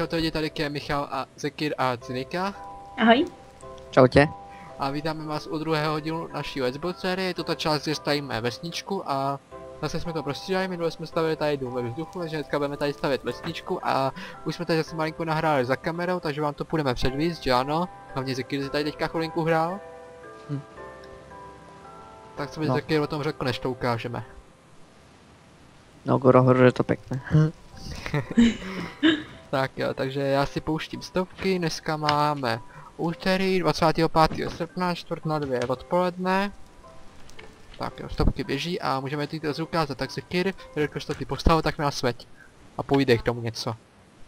čaute lidi, tady je Michal a Zekir a Cynika. Ahoj. Čautě. A vítáme vás u druhého dílu naší Let's Build série. Tuto část, kde stavíme vesničku a zase jsme to prostřídali, minule jsme stavili tady dům ve vzduchu, takže dneska budeme tady stavět vesničku a už jsme tady zase malinko nahráli za kamerou, takže vám to půjdeme předvíst, že ano? Hlavně Zekir si tady teďka chvilinku hrál. Tak co by Zekir o tom řekl, než to ukážeme. No, Gorohor, je to pěkné. Tak jo, takže já si pouštím stovky, dneska máme úterý 25. srpna, 1:45 odpoledne. Tak jo, stopky běží a můžeme ty to ukázat, tak Zekir, jelikož to ty postavil, tak nás sveď. A půjde k tomu něco.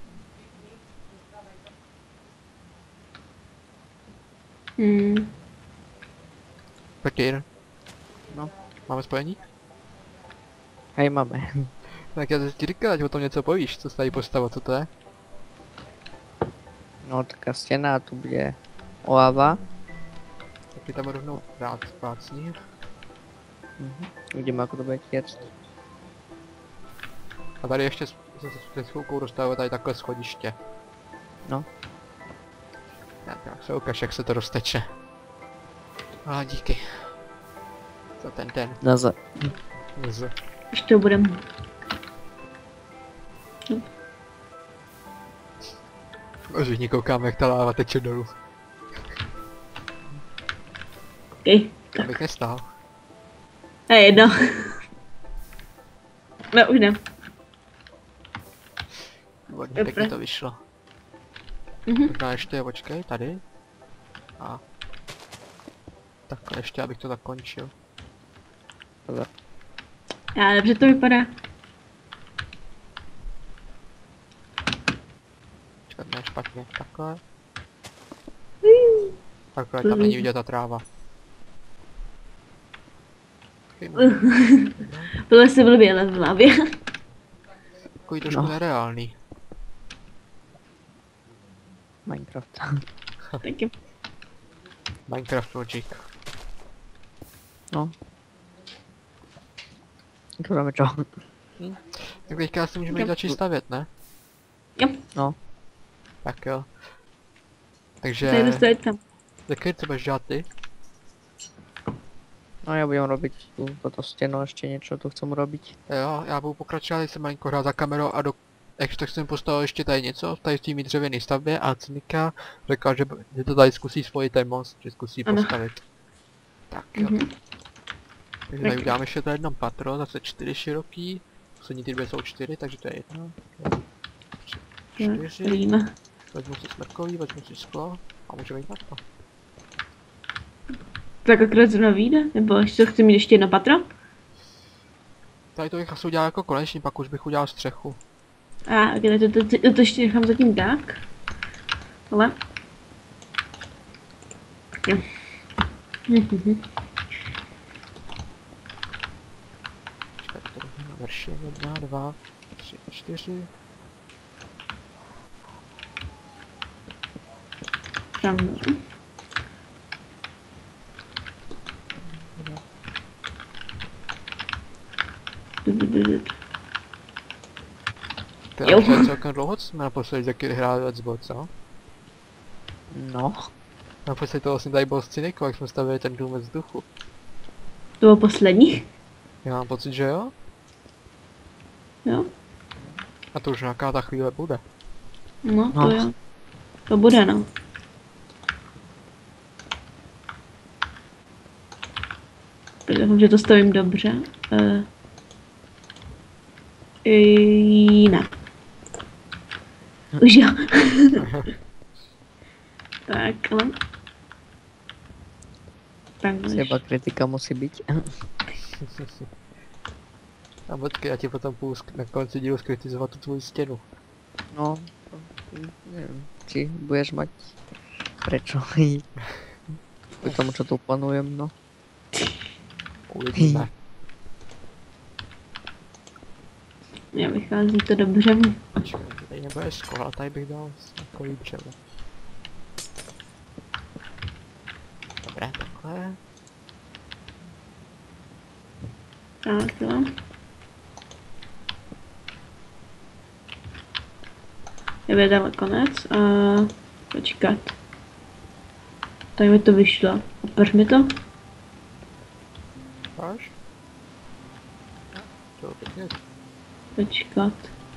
Zekir. No. Máme spojení? Hej, máme. Tak já ti říkal, ať o tom něco povíš, co jsi tady postavil, co to je? No, taká stěna a tu bude oáva. Tak mi tam rovnou dát spát sníh. Uvidíme, jako to bude těct. A tady ještě s chvilkou dostavil tady takové schodiště. No. Tak se ukaž, jak se to rozteče. A díky. Za ten. Naze. Už to budem. Už koukám, jak ta láva teče dolů. Okay. Abych nestál. A jedno. No, už ne. Výborně, pěkně to vyšlo. Možná ještě, počkej, tady. A. Takhle ještě, abych to zakončil. Já, dobře to vypadá. Počkat, ne, špatně, takhle. Takhle, tam není vidět ta tráva. Tohle se blbě v hlavě. Takový trošku nereálný. Minecraft. Taky. Minecraft Logic. No. To dáme čo? Tak teďka asi můžeme jít začít stavět, ne? Jo. No. Tak jo. Tady Takže... dostat tam. Zekir, co budeš dělat ty? No, já budem robiť toto stěnu, ještě něco tu chcem robiť. Jo, já budu pokračovat, jsem malinko hrál za kamerou a tak jsem postavil ještě tady něco, tady v té dřevěné stavbě a Cynika řekla, že to tady zkusí svůj ten most, že zkusí postavit. Tak jo. Takže tady uděláme ještě to jedno patro, zase 4 široký, poslední ty dvě jsou 4, takže to je 1, 2, 3, 4, vezmu si smrkový, vezmu si sklo a můžeme jít na to. Tak akorát zrovna vyjde? Nebo ještě chci mít ještě jedno patro? Tady to bych asi udělal jako konečný, pak už bych udělal střechu. A to ještě nechám zatím tak. Ale. Jo. Počkat, to na verši 1, 2, 3, 4. Tam. To je celkem dlouho, co jsme naposledy Zekir hráli Let's Build, co? No. Naposledy to vlastně tady byl s Cynikou, jak jsme stavili ten dům ve vzduchu. To bylo poslední? Já mám pocit, že jo? Jo. A to už nějaká ta chvíle bude. No, to jo. To bude, no. Doufám, že to stavím dobře. Ne. Už jo. Tak, ale... Třeba kritika musí být. A počkej, já ti potom půjdu na konci dílu skritizovat tu tvoji stěnu. No. Nevím, či budeš mať prečo. Kvůli tomu, čo tu plánujem, no. Uvidíme. Já vychází to dobře. Počkej, tady nebude sklo, ale tady bych dal takový dřevo. Dobré, takhle. Tak jo. Je dáme konec a počkat. Tady mi to vyšlo. Opeř mi to. Máš? To pěkně. Počkat.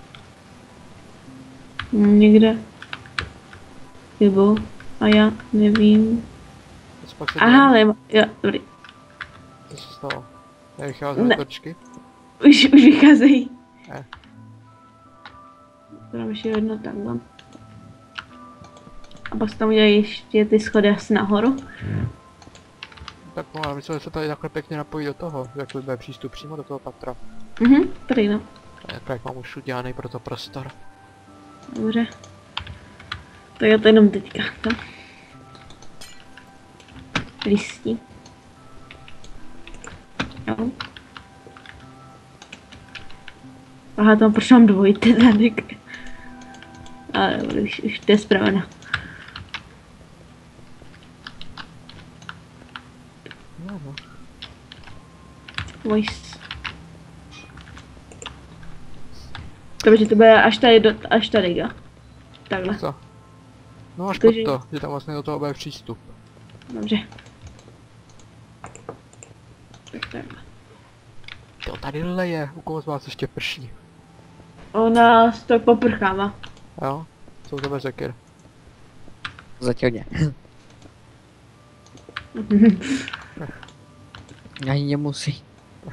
Někde. Chybu. A já nevím. Pak se Aha, ale jo, dobrý. Co se stalo? Nevychází Ne. točky? Už vycházejí. Ne. Dám ještě jedno takhle. A pak tam udělají ještě ty schody asi nahoru. Tak no, ale myslel, že se tady takhle pěkně napojí do toho, jak bude přístup přímo do toho patra. Tady no. Jak mám už udělaný pro to prostor. Dobře. Tak já to jenom teďka. To. Listí. Jo. Aha, tam proč mám dvojité zadek. Ale dobrý, už to je zpraveno. No. Voice. Takže to bude až tady, jo? Takhle. Co? No až pod Takže- to, že tam vlastně do toho bude přístup. Dobře. Tak takhle. Jo, tady leje, u koho z vás ještě prší. Ona to poprchává. Jo? Jsou to bez zekyr. Zatím ne. Ani nemusí.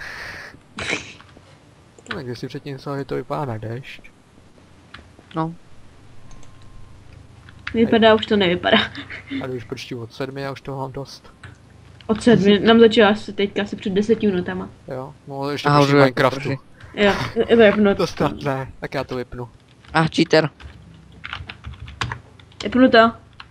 No, když si předtím myslel, že to vypadá na déšť. No, Vypadá, už to nevypadá. A když prští od 7, já už toho mám dost. Od 7, nám začala asi teďka asi před 10 minutama. Jo? No ještě a už prší v je Minecraftu. prší. Jo, vypnu. To snad ne, tak já to vypnu. Cheater. Vypnu to.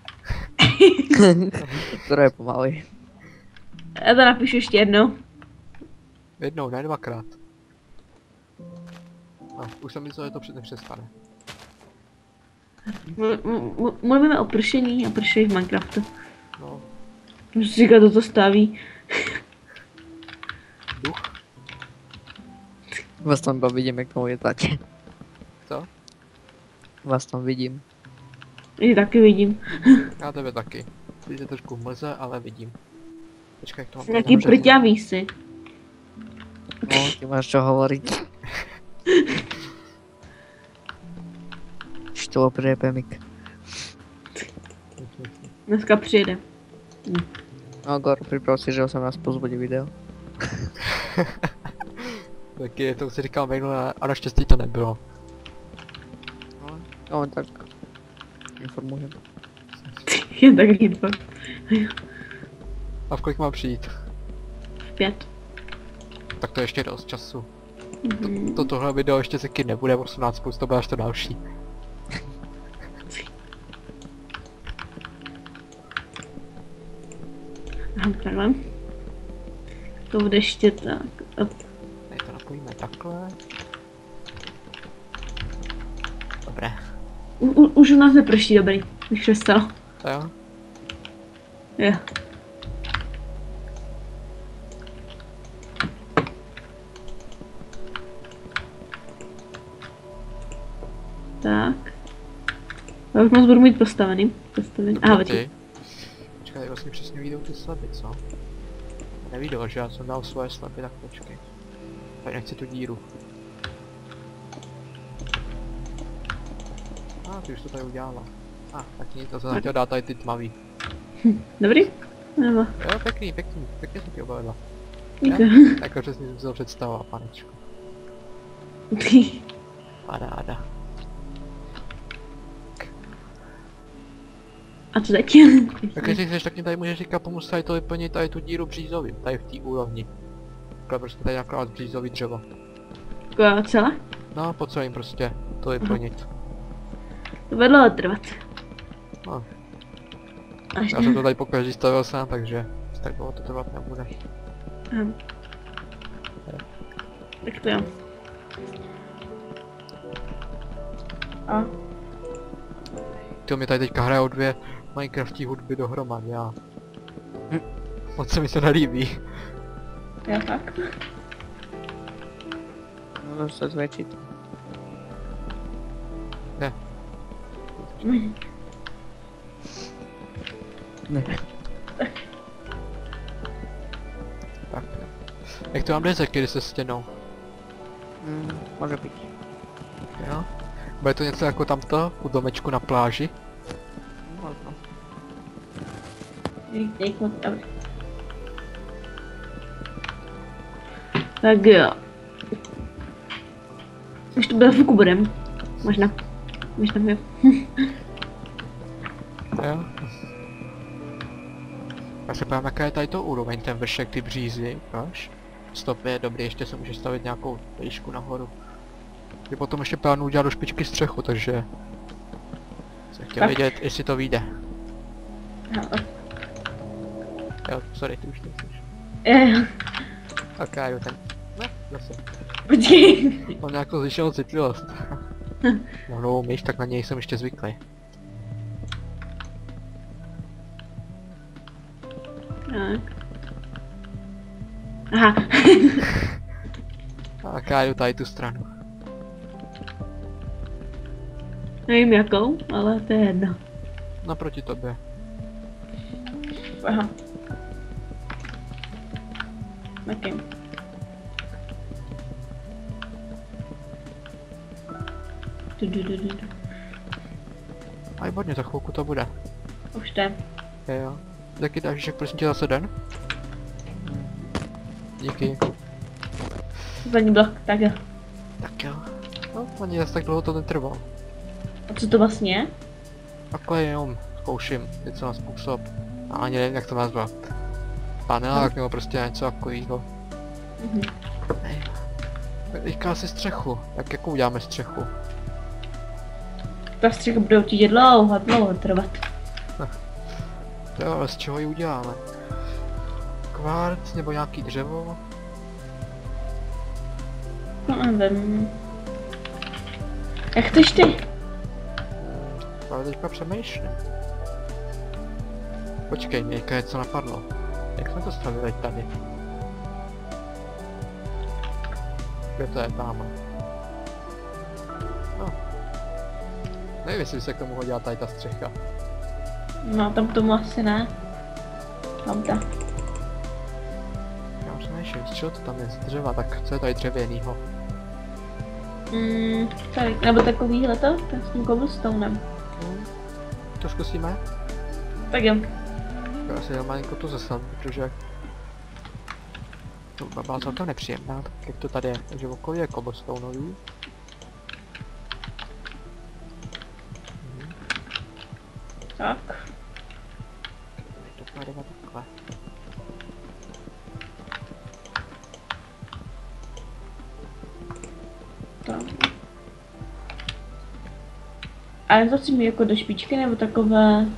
To je pomalý. Já to napíšu ještě jednou. Jednou, ne dvakrát. No, už jsem myslel, že to nepřestane. Mluvíme o pršení a pršení v Minecraftu. No, Můžu si říkat, to staví. duch? Vás tam vidím, jak tomu jetáte. Co? Vás tam vidím. Já taky vidím. Já tebe taky. Teď je trošku mlze, ale vidím. Počkej, jak to mám Nějaký dobře. prťavý si. No, ty máš čo hovoriť. Što priepemik. Dneska přijede. No, Gor, priprav si, že 18 plus bude video. Taky to si říkal minule a naštěstí to nebylo. No, tak informujem. Jen tak info. A v kolik mám přijít? 5. Tak to ještě dost času. Tohle video ještě taky nebude 18 plus, to bude až to další. Aha, takhle. To bude ještě tak. Tady to napojíme takhle. Dobré. Už u nás neprší, dobrý. Už přestalo. To jo? Jo. Tak. Já už moc budu mít postavený. Aha, Ty. Počkej, tady vlastně přesně vyjdou ty sleby, co? Neviděl, že já jsem dal svoje sleby, tak počkej. Tady nechci tu díru. Ty už to tady udělala. Tak nic, to jsem chtěl dát tady ty tmavý. Dobrý? Nebo? Jo, pěkně se ti obavila. Díky. Jako přesně jsem si to představoval, panečku. Paráda. A co teď? Tak jestli chceš, tak mě tady můžeš říkat, pomoct tady to vyplnit, tady tu díru břízovým, tady v té úrovni. Takhle prostě tady nakládát břízový dřevo. Jako celé? No, po celým prostě to vyplnit. To bude dlouho trvat. No. Až Já jsem to tady pokaždý stavil sám, takže tak dlouho to trvat nebude. Aha. Tak to jo. A? Ty mě tady teďka hrajou dvě Minecraftí hudby dohromady, já. Moc se mi to nelíbí. Já tak. Môžeš sa zväčšiť. Ne. Tak. Jak to mám dezeky se stěnou? Może być. Jo? Bude to něco jako tamto, u domečku na pláži? Można. Dobrý. Tak jo. Už to bude v budem. Možná. Možná jo. Jo? Já se ptám, jaká je tady to úroveň, ten vršek, ty břízy, až? Stop je dobrý, ještě se může stavit nějakou výšku nahoru. Je potom ještě plánuju udělat do špičky střechu, takže... Jsem chtěl Tak. vědět, jestli to vyjde. Jo. Jo, sorry, ty už nechceš. Jo. Ok, jo, ten... Ne, zase. Počkej. Mám nějakou zvýšenou citlivost. No, novou myš, tak na něj jsem ještě zvyklý. Tak. Aha. Tak já jdu tady tu stranu. Nevím jakou, ale to je jedno. Naproti tobě. Aha. Okay. A výborně, za chvilku to bude. Už to je. Jo. Taky dáš prosím tě zase den? Díky. Zadní blok, tak jo. Tak jo. No, ani zase tak dlouho to netrvalo. A co to vlastně je? Takhle jenom zkouším něco na způsob. A ani nevím, jak to nazvat. Panelák nebo prostě něco takového. Mhm. Teďka asi střechu. Tak jakou uděláme střechu? Ta střecha bude určitě dlouho trvat. Jo, ale z čeho ji uděláme? Kvarc nebo nějaký dřevo? No nevím. Jak chceš ty? Ale teďka přemýšlím. Počkej, mě něco napadlo. Jak jsme to stavili tady? Kde to je tam? No. Nevím, jestli se k tomu hodila tady ta střecha. No tam tomu asi ne. Tam ta. Já přemýšlím, z čeho to tam je? Z dřeva, tak co je tady dřevěnýho? Tady, nebo takovýhle to? Tak s tím cobblestonem. To zkusíme? Tak jo. Já si dám malinko to zasad, protože... To byla celkem nepříjemná, tak jak to tady je, takže okolí je cobblestoneový. Tak. To pojedeme takhle. Tak. Ale to chci mít jako do špičky nebo takové...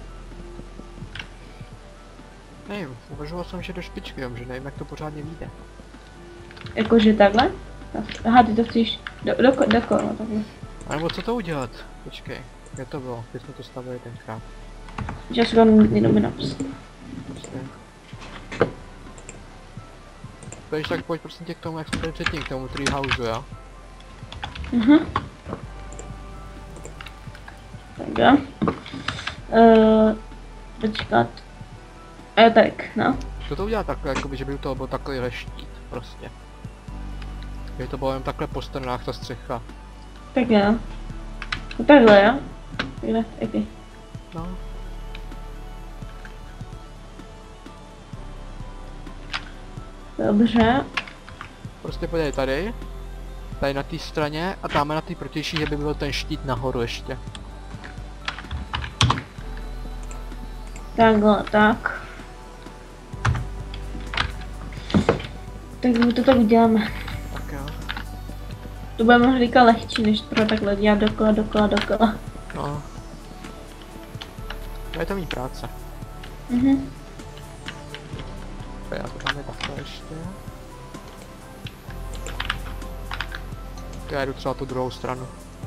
Nevím, uvažoval jsem, že do špičky, že nevím, jak to pořádně vyjde. Jakože takhle? Aha, ty to chceš do kolo, takhle. A nebo co to udělat? Počkej, kde to bylo? Kde jsme to stavili tenkrát? Just run Illuminaps. Prostě. Takže tak pojď prosím tě k tomu, jak jsme byli předtím, k tomu treehouseu, jo? Tak jo. Počkat. Tak, no. Co to udělat takhle, jakoby, že by u toho byl takovýhle štít, prostě. Kdyby to bylo jen takhle po stranách ta střecha. Tak jo. No takhle jo. Takhle, taky. No. Dobře. Prostě podívej tady. Tady na té straně a dáme na té protější, že by byl ten štít nahoru ještě. Takhle, tak. Tak my to tak uděláme. Tak jo. To bude možná lehčí, než pro takhle dělat dokola. No. To je to mý práce. Mhm. Já to dáme takhle ještě. Já jdu třeba tu druhou stranu.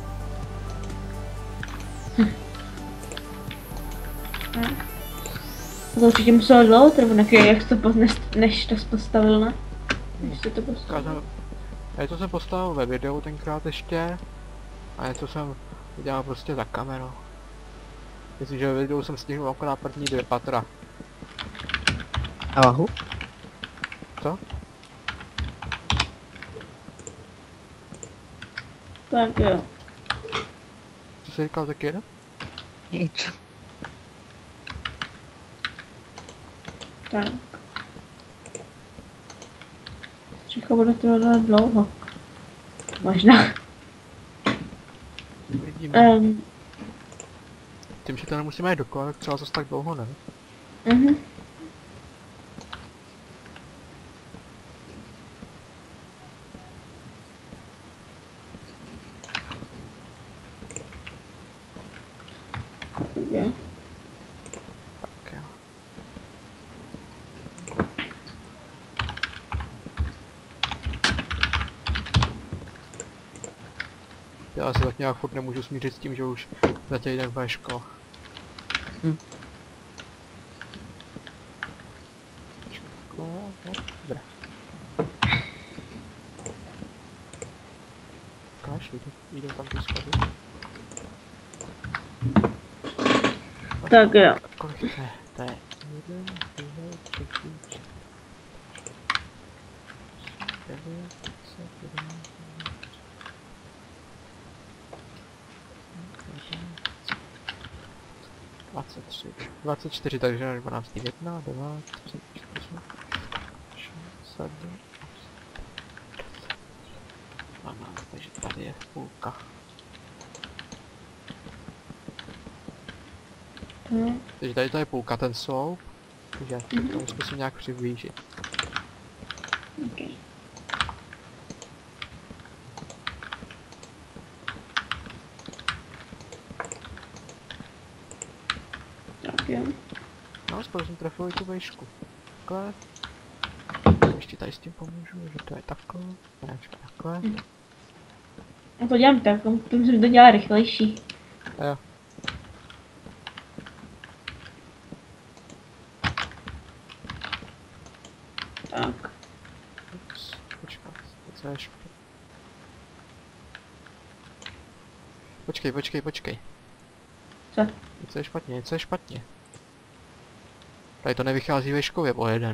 To určitě muselo dlouho trvat, jak to než to postavil, ne? Než jsi to postavil. To jsem postavil ve videu tenkrát ještě. A něco jsem udělal prostě za kamerou. Jestliže ve videu jsem stěžil akorát první 2 patra. A vahu? Co? Tak jo. Co jsi říkal taky jeden? Nic. Tak. Čeká, bude to dlouho. Možná. Vidíme. Tím, že to nemusíme jít dokola, tak třeba zase tak dlouho ne. Mhm. Jo. Tak jo. Já se tak nějak furt nemůžu smířit s tím, že už za týden bude škola. Škola, no, dobré. Ukáž, jdou tam ty schody. Tak jo. Kolik to je? To je 1, 2, 3, 4, 9, 10, 11, 23, 24, takže 12, 1, 2, 3, 4, 6, 7, 12, takže tady je půlka. Takže tady to je půlka ten sloup, takže k tomu zkusím nějak přiblížit. Okay. Tak jo. No, skoro jsem trefil i tu vejšku. Takhle. Ještě tady s tím pomůžu, že to je takhle. Ne, takhle. No to dělám tak, to musím to dělat rychlejší. Jo. Tak. Ups, počkat, co je špatně. Počkej. Co? Něco je špatně. Tady to nevychází veškově o jeden.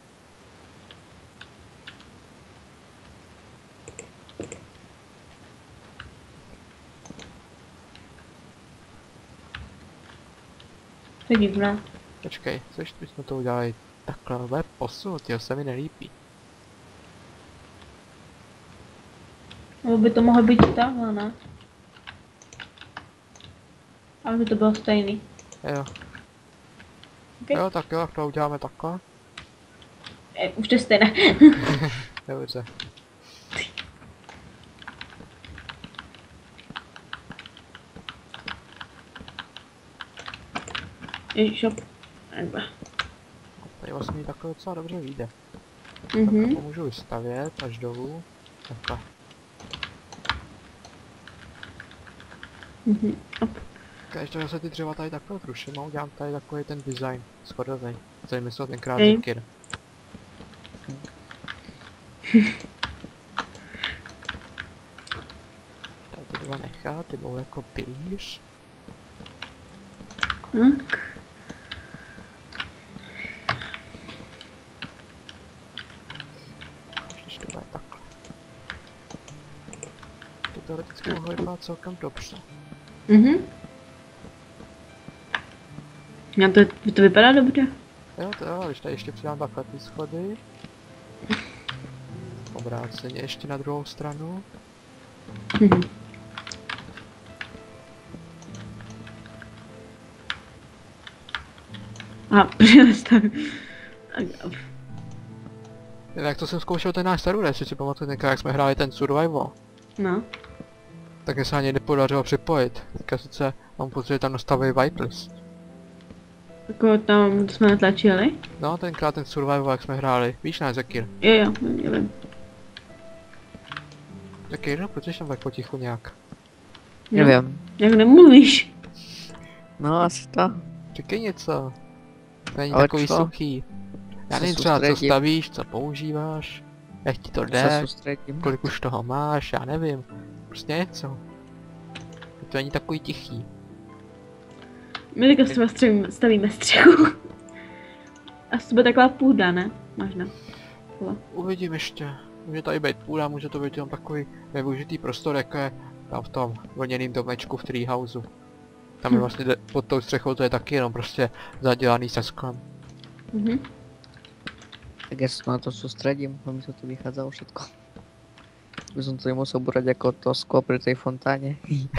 To je divné. Počkej, což bychom to udělali takhle, bude posunut, jo, se mi nelíbí. Nebo by to mohlo být takhle, ne? Ale by to bylo stejný. Jo. Okay. Jo, tak jo, to uděláme takhle. Už to je stejné. Dobře. Ježišop. Tady vlastně takhle docela dobře vyjde. Mhm. Tak to můžu vystavět až dolů. Takhle. Mhm. Ještě se ty dřeva tady takhle zruším a udělám tady takový ten design schodový, co jim myslel tenkrát Hej. Zekir. Tady ty dva nechat, ty budou jako pilíř. Tak. Když to bude takhle. To teoreticky mohlo vypadat celkem dobře. Mhm. Já to vypadá dobře. Jo, když tady ještě přidám takhle ty schody. Obráceně ještě na druhou stranu. Mhm. A přestaň. Jak to jsem zkoušel ten náš server, jestli si pamatuju tenkrát, jak jsme hráli ten survival. No. Tak mi se ani nepodařilo připojit. Teďka sice mám pocit, že tam nastavují whitelist. Jako tam jsme natlačili. No, tenkrát ten survival, jak jsme hráli. Víš, ne, Zekir? Jo, nevím. Zekir, no, proč jsi tam tak potichu nějak? Nevím. Jak nemluvíš? No asi to. Říkej něco. Není Ale takový co? suchý. Já Se nevím třeba, co soustředím. stavíš, co používáš, jak ti to Se jde, soustředím. kolik už toho máš, já nevím. Prostě něco. To není takový tichý. My teďka stavíme střechu. A to bude taková půda, ne? Možná. Uvidím ještě. Může tady být půda, může to být jenom takový nevyužitý prostor, jako je tam v tom vlněným domečku v treehouse. Tam je vlastně pod tou střechou, to je taky jenom prostě zadělaný se sklem. Tak ja sa na to sústredím, aby mi to tu vychádzalo všetko. By som to nemusel brať ako to sklo pri tej fontáne.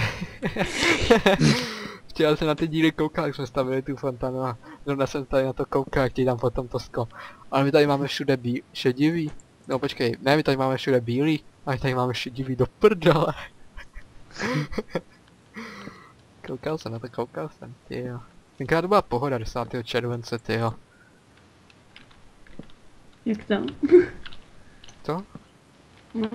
Včera jsem na ty díly koukal, jak jsme stavili tu fontánu a zrovna jsem tady na to koukal, jak ti dám potom to sklo. Ale my tady máme všude šedivý. No počkej, ne, my tady máme všude bílý, a my tady máme šedivý do prdele. Koukal jsem na to, koukal jsem, tyjo. Tenkrát to byla pohoda 10. července, tyjo. Jak to? Co? No.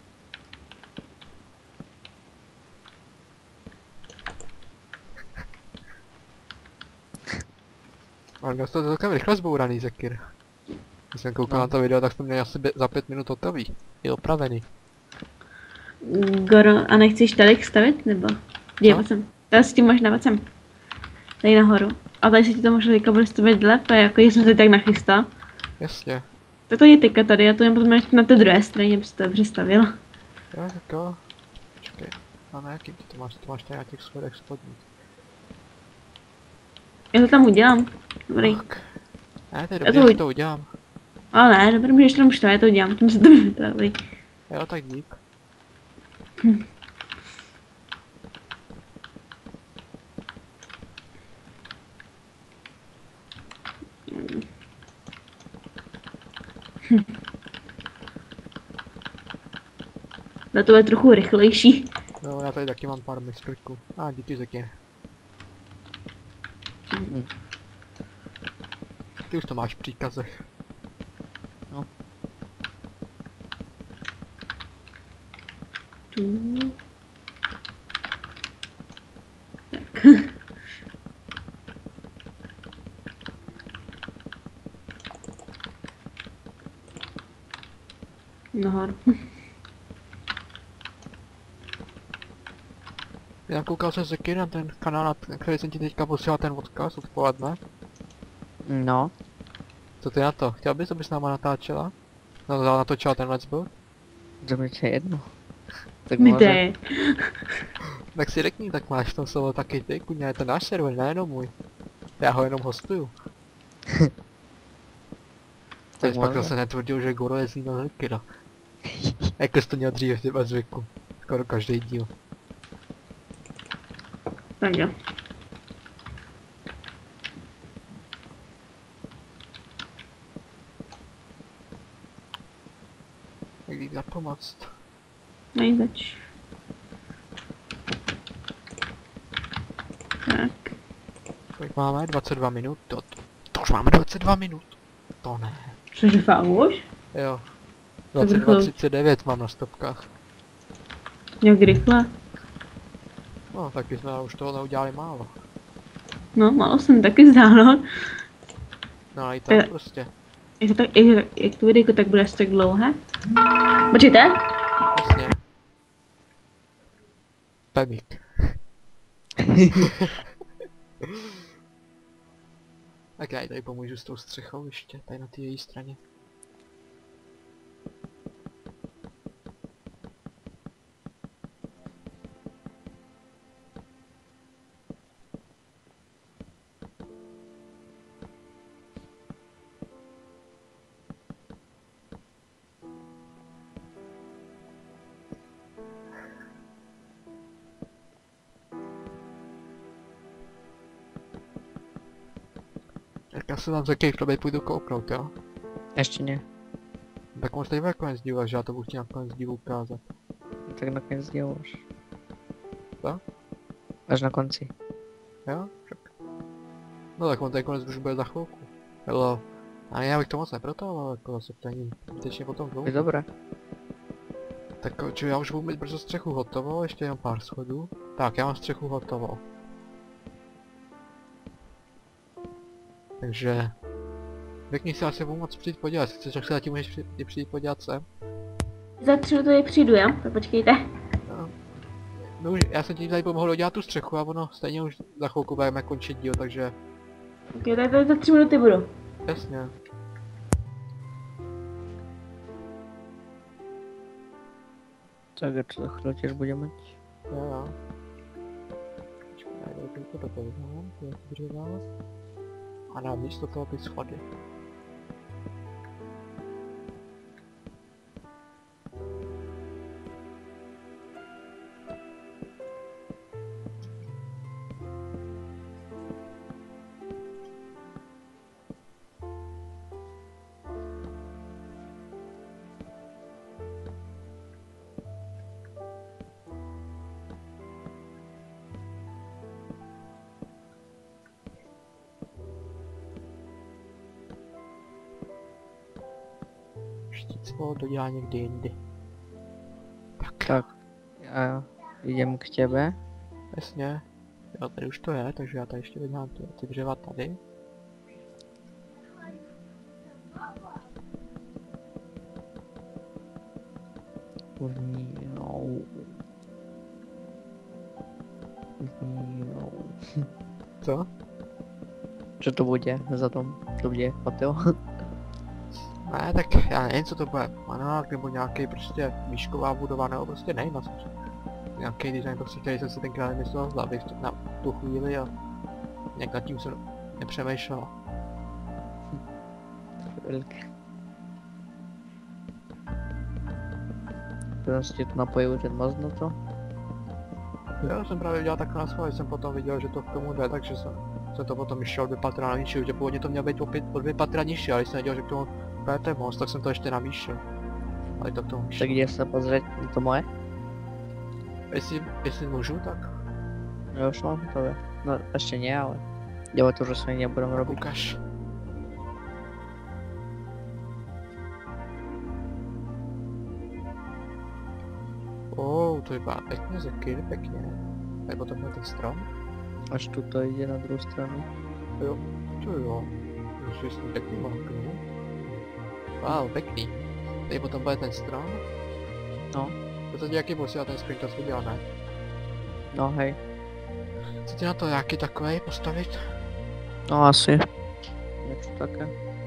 Ale měl jsi to celkem rychle zbouraný, Zekir. Když jsem koukal na to video, tak jsme měli asi za 5 minut hotový. Je opravený. Goro, a nechceš tady stavit, nebo? Dívat sem. Tady si tím máš dávat sem. Tady nahoru. A tady si ti to možná teďka bude stavit lépe, jako jsem se tak nachystal. Jasně. Tak to je teďka tady, já to jen potom ještě na té druhé straně, abys to dobře stavil. Jo, tak jo. Počkej. A na jakým ty to máš? Ty máš tady na těch schodech spodních. Já to tam udělám. Dobrý. Tak. Ne, to je Já dobrý, já to udělám. Ale ne, dobrý, můžeš tam štát, já to udělám, tím se to dobrý. Jo, tak dík. Na to je trochu rychlejší. No, já tady taky mám pár mistrků. Díky Zekir. Ty už to máš v příkazech. No. Tu. Tak. Nahoru. Já koukal jsem Zekir na ten kanál, na který jsem ti teďka posílal ten odkaz odpoledne. No, Co ty na to? Chtěl bys, abys s náma natáčela? No, natočila ten let's build? že mi to je jedno. Tak Mi to môže. je. Tak si řekni, tak máš v tom slovo taky ty, kuďně, je to náš server, nejenom můj. Já ho jenom hostuju. Tak Teď pak môže. zase netvrdil, že Goro je z jiného Zekira. Jako jsi to měl dříve těba zvyku. Skoro každý díl. Tak jo. Jak jít za pomoc. Nejzač. Tak. Kolik máme? 22 minut? To už máme 22 minut. To ne. Cože fakt už? Jo. Tak rychle. 22.39 mám na stopkách. Jak rychle? No, taky jsme už toho neudělali málo. No, málo jsem taky zdálo. No a i tak prostě. Jak to videjko tak bude asi tak dlouhé? Počkejte. Jasně. Pemík. Tak já jí tady pomůžu s tou střechou ještě, tady na té její straně. Tak já se vám za kejchlobej půjdu kouknout, jo? Ešte nie. Tak možná i nakonec dívat, že já to budu chtít nakonec dílu ukázat. Tak nakoniec děláš. Co? Až na konci. Jo? Však. No tak on tady konec už bude za chvilku. Hello. A já bych to moc neprotahoval, jako zase to není zbytečně potom dlouho. Je dobré. Tak čo, já už budu mít brzo střechu hotovou, ještě jenom pár schodů. Tak, já mám střechu hotovou. Takže... Řekni si, asi budu moc přijít podívat, chceš, tak se zatím můžeš přijít podívat sem. Za 3 minuty přijdu, jo? Tak počkejte. No. No už, já jsem ti tady pomohl dodělat tu střechu a ono stejně už za chvilku budeme končit díl, takže Ok, tady za 3 minuty budu. jasně. Tak a čo za chvíľu tiež budeme mať? Jo. Počkej, já to takhle vyznám, to je dřeva. A na místo toho ty schody. Štíclo dodělá někdy jindy. Tak, ja idem k tebe. Jasně. Jo, tady už to je, takže já tady ještě dodělám ty dřeva tady. Znínou. Co? Čo to bude za tom? To bude hotel? Ne, tak já nevím, co to bude. Panák nebo nějaký prostě výšková budova, nebo prostě nevím, na co. Nějaký design, prostě který jsem si tenkrát myslel z hlavy na tu chvíli a nějak nad tím jsem nepřemýšlel. Veľké. Potom ste tu napojili ten most na to? Já jsem právě udělal takhle na schvál, jsem potom viděl, že to k tomu jde, takže jsem to potom šel 2 patra nižší, že původně to mělo být opět o 2 patra nižší, ale když jsem viděl, že k tomu bude ten most, tak jsem to ještě navýšil. Ale to k tomu vyšlo. Tak kde sa pozrieť na to moje? Jestli můžu, tak Ja už mám hotové. No ešte nie, ale ďalej to, že sa nebudem robiť. ukaž. To vypadá pěkně, zeky, pěkně. Tady potom je ten strom. Až tu to ide na druhú stranu. Jo, to jo. Ještě s tím pěkným oknem. Wow, pěkný. Tady potom bude ten strom. No. To je jaký posílá ten screenshot udělal, ne? No hej. Chcete na to jaký takovej postavit? No asi. Niečo také.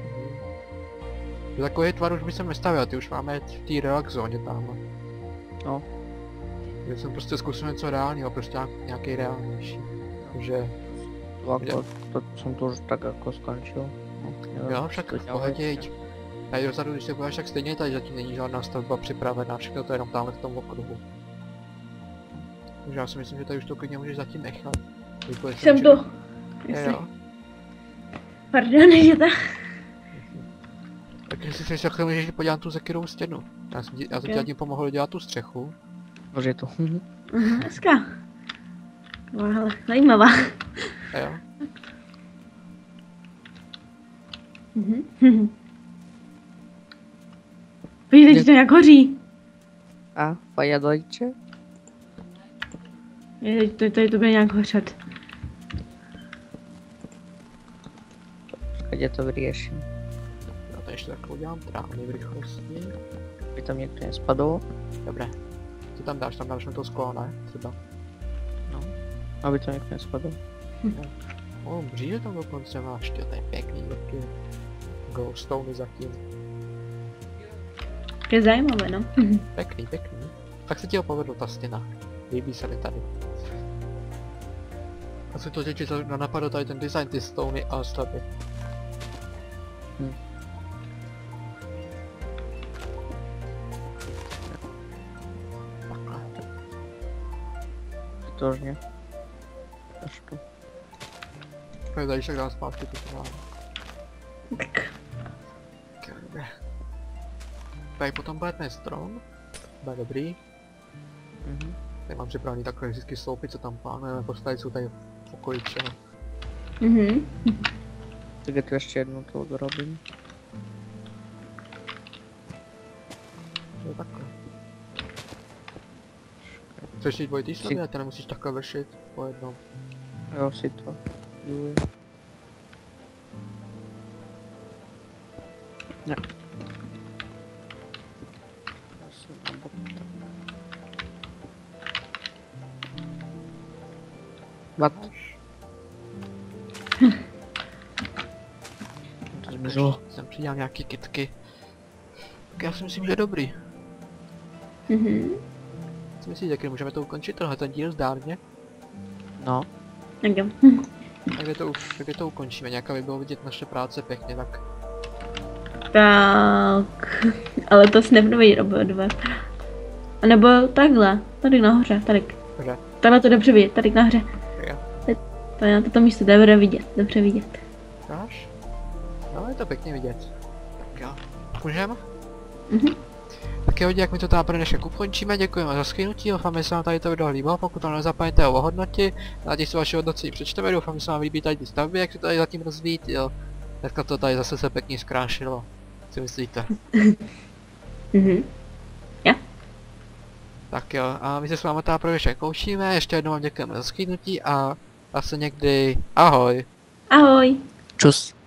Takový tvar už by jsem nestavil, ty už máme v té relax zóně tamhle. No. Já jsem prostě zkusil něco reálního, prostě nějaký reálnější. Takže To som tu už tak ako skončil. No, neviem, jo, či však to v ďalej pohodě, ešte. tady dozadu, když se budeš, tak stejně tady zatím není žádná stavba připravená, všechno to je jenom tamhle v tom okruhu. Takže já si myslím, že tady už to klidně můžeš zatím nechat. Jsem tu. Jo. Pardon, že to. Tak jestli si takhle můžeš podívat tu zekyrovou stěnu. Já jsem ti tím pomohl dělat tu střechu. Už je to. Hezká. Wow, zajímavá. Jo. Vidíte, že to jak hoří. A, pajadojče? Tady to bude nějak hořet. Kde to vyrieším? Já to ještě takhle udělám trávny v rychlosti. By tam niekto nespadol? Dobré. Co tam dáš? Tam dáš na to sklo, ne? Třeba. No. Aby to niekto nespadol. Bříže tam dokonce máš, to je pěkný, taky glowstone zatím. Je zajímavé, no. Pěkný. Tak se ti ho povedlo ta stěna. Líbí se mi tady. Asi to děti napadlo tady ten design, ty stony a stavby. Tožne. Až tu. Tak tady však dám zpátky tu trávu. Tak. Dobré. Tady potom bude ten strom. Bude dobrý. Tady mám připravený takové vždycky sloupy, co tam plánujeme postavit, jsou tady v okolí všeho. Tak ja tu ešte jednu to dorobím. To je takhle. Chceš jít dvojitý stavby, a ty nemusíš takhle vršit po jednom. Jo, si to. Juj. Ne. Já jsem na bok. What? To zmiřilo. Jsem přidal nějaký kytky. Tak já si myslím, že je dobrý. Co myslíte, jak můžeme to ukončit, tenhle ten díl zdárně? No. Tak jo. Tak to ukončíme, nějak aby bylo vidět naše práce pěkně, tak. Tak, ale to si nebudu vidět oba dva. A nebo takhle, tady nahoře, tady. Dobře. Takhle to dobře vidět, tady nahoře. Jo. To je na toto místo dobře vidět, dobře vidět. Dáš? No, je to pěkně vidět. Tak jo. Můžeme? Tak jo, jak mi to tady pro dnešek ukončíme, děkujeme za shlédnutí, doufám, že se vám tady to video líbilo, pokud to nezapomeňte o hodnotě, rádi si vaše hodnocení přečteme, doufám, že se vám líbí tady ty stavby, jak se to tady zatím rozvíjí, jo. Dneska to tady zase se pěkně zkrášilo, co myslíte? Jo. Tak jo, a my se s vámi tady pro dnešek koušíme, ještě jednou vám děkujeme za shlédnutí a zase někdy, ahoj! Ahoj. Čus.